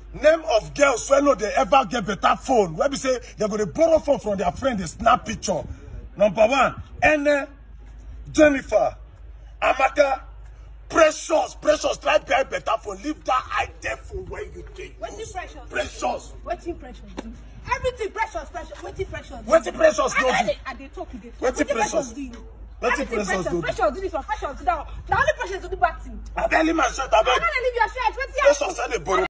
Name of girls when no they ever get better phone. Where we say they're going to borrow phone from their friend, they snap picture. Number 1, Ene, Jennifer, Amaka, Precious, try to buy better phone. Leave that item phone where you take. What's Precious? Precious. What's Precious? Everything Precious. What's Precious? What's Precious do? And they talk with it. What's Precious do? What's Precious do? Precious do this for Precious now. The only Precious to do back to. I barely my shirt. I can't leave your shirt. What's Precious said they borrow.